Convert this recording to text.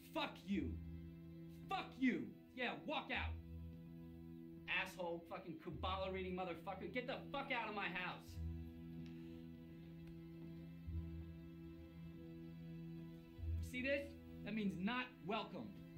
Fuck you. Fuck you. Yeah, walk out. Asshole, fucking Kabbalah reading motherfucker. Get the fuck out of my house. See this? That means not welcome.